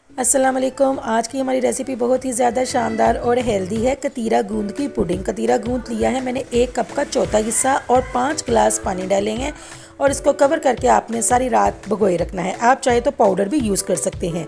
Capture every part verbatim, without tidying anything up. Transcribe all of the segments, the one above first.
अस्सलाम वालेकुम। आज की हमारी रेसिपी बहुत ही ज़्यादा शानदार और हेल्दी है। कतीरा गूंद की पुडिंग। कतीरा गूंद लिया है मैंने एक कप का चौथा हिस्सा और पाँच गिलास पानी डालेंगे और इसको कवर करके आपने सारी रात भिगोए रखना है। आप चाहे तो पाउडर भी यूज़ कर सकते हैं।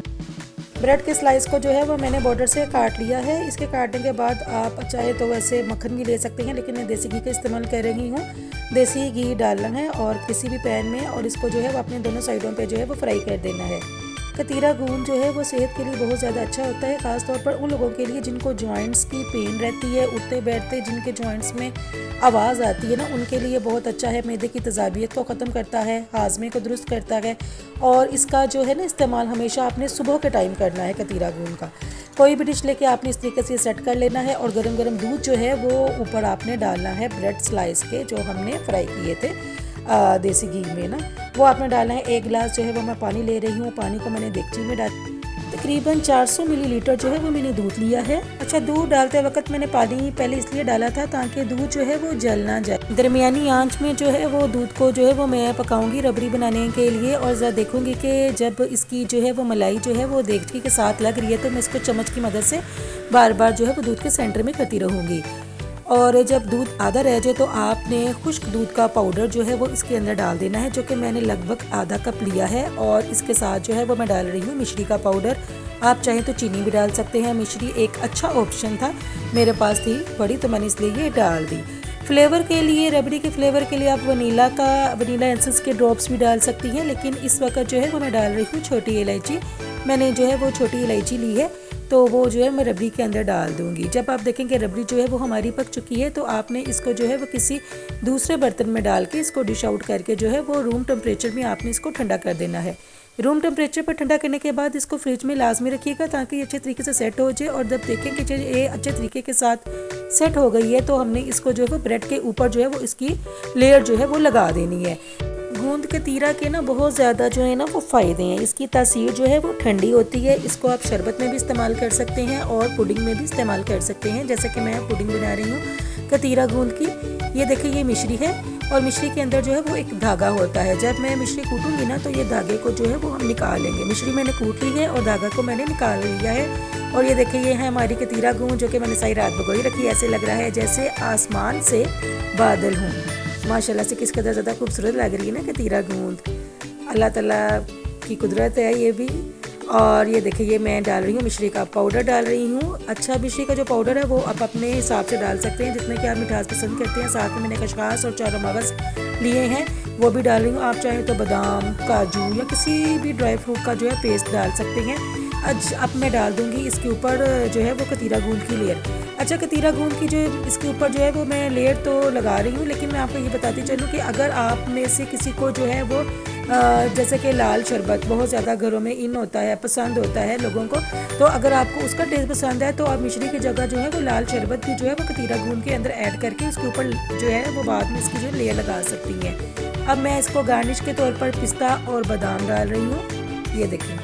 ब्रेड के स्लाइस को जो है वो मैंने बॉर्डर से काट लिया है। इसके काटने के बाद आप चाहे तो वैसे मक्खन भी ले सकते हैं, लेकिन मैं देसी घी का इस्तेमाल कर रही हूँ। देसी घी डालना है और किसी भी पैन में, और इसको जो है वो अपने दोनों साइडों पे जो है वो फ्राई कर देना है। कतीरा गूंद जो है वो सेहत के लिए बहुत ज़्यादा अच्छा होता है, ख़ास तौर पर उन लोगों के लिए जिनको जॉइंट्स की पेन रहती है, उठते बैठते जिनके जॉइंट्स में आवाज़ आती है ना, उनके लिए बहुत अच्छा है। मैदे की तेज़ाबियत को ख़त्म करता है, हाजमे को दुरुस्त करता है। और इसका जो है ना इस्तेमाल हमेशा आपने सुबह के टाइम करना है। कतीरा गूंद का कोई भी डिश लेके आपने इस तरीके से सेट कर लेना है और गरम गरम दूध जो है वो ऊपर आपने डालना है ब्रेड स्लाइस के, जो हमने फ्राई किए थे आ, देसी घी में ना, वो आपने डालना है। एक गिलास जो है वो मैं पानी ले रही हूँ। पानी को मैंने देगची में डाल तकरीबन चार सौ मिलीलीटर जो है वो मैंने दूध लिया है। अच्छा, दूध डालते वक्त मैंने पानी पहले इसलिए डाला था ताकि दूध जो है वो जल ना जाए। दरमियानी आंच में जो है वो दूध को जो है वो मैं पकाऊंगी रबड़ी बनाने के लिए। और ज़रा देखूंगी कि जब इसकी जो है वो मलाई जो है वो देगची के साथ लग रही है तो मैं इसको चम्मच की मदद से बार बार जो है वो दूध के सेंटर में करती रहूँगी। और जब दूध आधा रह जाए तो आपने खुश्क दूध का पाउडर जो है वो इसके अंदर डाल देना है, जो कि मैंने लगभग आधा कप लिया है। और इसके साथ जो है वो मैं डाल रही हूँ मिश्री का पाउडर। आप चाहें तो चीनी भी डाल सकते हैं। मिश्री एक अच्छा ऑप्शन था, मेरे पास थी बड़ी तो मैंने इसलिए ये डाल दी। फ्लेवर के लिए, रबड़ी के फ्लेवर के लिए आप वनीला का वनीला एसेंस के ड्रॉप्स भी डाल सकती हैं, लेकिन इस वक्त जो है वो मैं डाल रही हूँ छोटी इलायची। मैंने जो है वो छोटी इलायची ली है, तो वो जो है मैं रबड़ी के अंदर डाल दूंगी। जब आप देखेंगे रबड़ी जो है वो हमारी पक चुकी है तो आपने इसको जो है वो किसी दूसरे बर्तन में डाल के इसको डिश आउट करके जो है वो रूम टेम्परेचर में आपने इसको ठंडा कर देना है। रूम टेम्परेचर पर ठंडा करने के बाद इसको फ्रिज में लाजमी रखिएगा ताकि ये अच्छे तरीके से सेट हो जाए। और जब देखें कि ये अच्छे तरीके के साथ सेट हो गई है तो हमने इसको जो है वो ब्रेड के ऊपर जो है वो इसकी लेयर जो है वो लगा देनी है। गूंद कतीरा के ना बहुत ज़्यादा जो है ना वो फ़ायदे हैं। इसकी तासीर जो है वो ठंडी होती है। इसको आप शरबत में भी इस्तेमाल कर सकते हैं और पुडिंग में भी इस्तेमाल कर सकते हैं, जैसे कि मैं पुडिंग बना रही हूँ कतीरा गूंद की। ये देखिए ये मिश्री है और मिश्री के अंदर जो है वो एक धागा होता है। जब मैं मिश्री कूटूंगी ना तो ये धागे को जो है वो हम निकाल लेंगे। मिश्री मैंने कूट ली है और धागा को मैंने निकाल लिया है। और ये देखिए ये है हमारी कतीरा गूंद, जो कि मैंने सारी रात भिगोई रखी है। ऐसे लग रहा है जैसे आसमान से बादल हों। माशाल्लाह से किस कदर ज़्यादा खूबसूरत लग रही है ना कतीरा गूंद। अल्लाह ताला की कुदरत है ये भी। और ये देखिए ये मैं डाल रही हूँ मिश्री का पाउडर डाल रही हूँ। अच्छा, मिश्री का जो पाउडर है वो आप अपने हिसाब से डाल सकते हैं जितने कि आप मिठास पसंद करते हैं। साथ में मैंने खसखस और चारों मगज़ लिए हैं, वो भी डाल रही हूँ। आप चाहें तो बादाम, काजू या किसी भी ड्राई फ्रूट का जो है पेस्ट डाल सकते हैं। आज अब मैं डाल दूँगी इसके ऊपर जो है वो कतीरा गूंद की लेयर। अच्छा, कतीरा गूंद की जो इसके ऊपर जो है वो मैं लेयर तो लगा रही हूँ, लेकिन मैं आपको ये बताती चलूँ कि अगर आप में से किसी को जो है वो जैसे कि लाल शरबत बहुत ज़्यादा घरों में इन होता है, पसंद होता है लोगों को, तो अगर आपको उसका टेस्ट पसंद है तो आप मिश्री की जगह जो है वो लाल शरबत भी जो है वो कतीरा गूंद के अंदर ऐड करके उसके ऊपर जो है वो बाद में इसकी जो लेयर लगा सकती हैं। अब मैं इसको गार्निश के तौर पर पिस्ता और बादाम डाल रही हूँ। ये देखिए,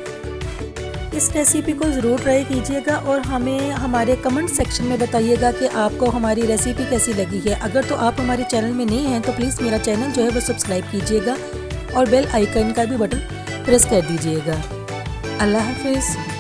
इस रेसिपी को ज़रूर ट्राई कीजिएगा और हमें हमारे कमेंट सेक्शन में बताइएगा कि आपको हमारी रेसिपी कैसी लगी है। अगर तो आप हमारे चैनल में नए हैं तो प्लीज़ मेरा चैनल जो है वो सब्सक्राइब कीजिएगा और बेल आइकन का भी बटन प्रेस कर दीजिएगा। अल्लाह हाफिज़।